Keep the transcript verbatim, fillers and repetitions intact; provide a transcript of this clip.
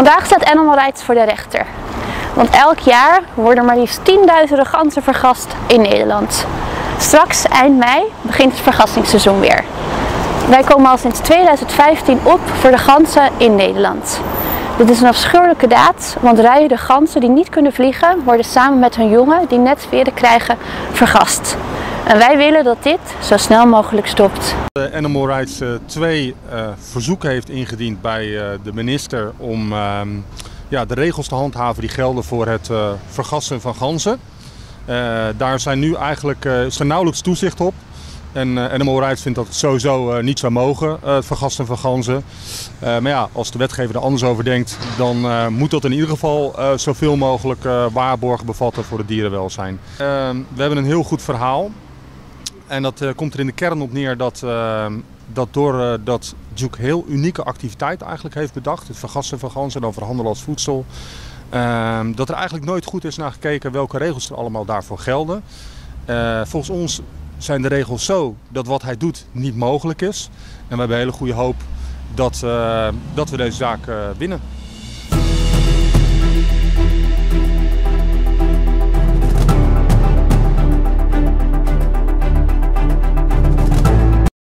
Vandaag staat Animal Rights voor de rechter. Want elk jaar worden maar liefst tienduizenden ganzen vergast in Nederland. Straks, eind mei, begint het vergastingsseizoen weer. Wij komen al sinds tweeduizend vijftien op voor de ganzen in Nederland. Dit is een afschuwelijke daad, want rijen de ganzen die niet kunnen vliegen, worden samen met hun jongen, die net veren krijgen, vergast. En wij willen dat dit zo snel mogelijk stopt. De Animal Rights uh, twee uh, verzoeken heeft ingediend bij uh, de minister om uh, ja, de regels te handhaven die gelden voor het uh, vergassen van ganzen. Uh, daar zijn nu eigenlijk, uh, is er nauwelijks toezicht op. En uh, Animal Rights vindt dat het sowieso uh, niet zou mogen, uh, het vergassen van ganzen. Uh, maar ja, als de wetgever er anders over denkt, dan uh, moet dat in ieder geval uh, zoveel mogelijk uh, waarborgen bevatten voor het dierenwelzijn. Uh, we hebben een heel goed verhaal. En dat uh, komt er in de kern op neer dat, uh, dat doordat uh, Duke heel unieke activiteit eigenlijk heeft bedacht, het vergassen van ganzen en dan verhandelen als voedsel, uh, dat er eigenlijk nooit goed is naar gekeken welke regels er allemaal daarvoor gelden. Uh, volgens ons zijn de regels zo dat wat hij doet niet mogelijk is. En we hebben een hele goede hoop dat, uh, dat we deze zaak uh, winnen.